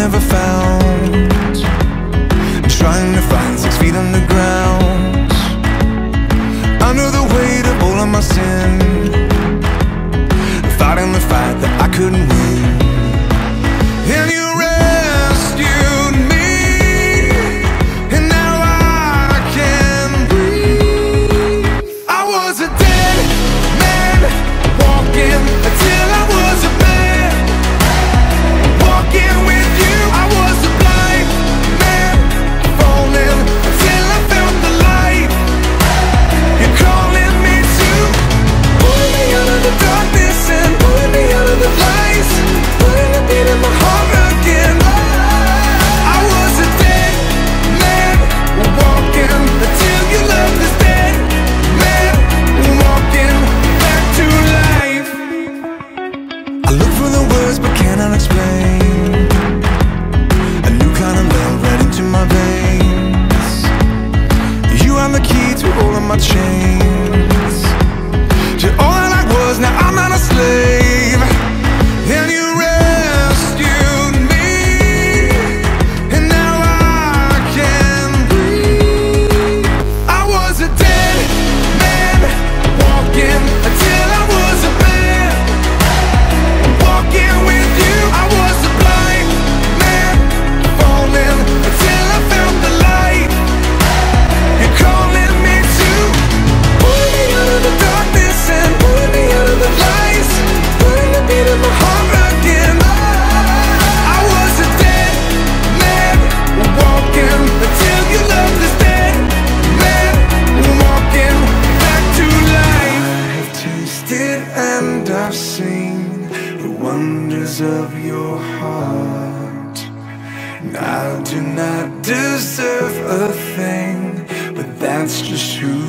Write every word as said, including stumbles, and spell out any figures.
never found, trying to find six feet underground, under the weight of all of my sin, fighting the fight that I couldn't win. And you rescued me, and now I can breathe. I was a dead man, walking until I was a man, walking with you. I was a blind man, falling until I found the light. You're calling me to pull me out of the darkness and pull me out of the lights, putting a beat in my heart again. I was a dead man, walking until your love is dead man, walking back to life. I look for the words but cannot explain a new kind of love right into my veins. You are the key to all of my chains, to all that I was, now I'm not a slave. And you rescued me, and now I can breathe. I was a dead man, walking until I was a man, walking with you. I was a blind man, falling until I found the light. You're calling me to pull me out of the darkness and pull me out of the lights, putting a beat in my heart again. I was a dead man, walking until your love is dead man, walking back to life. I've tasted and I've seen the wonders of your heart. And I do not deserve a thing, but that's just who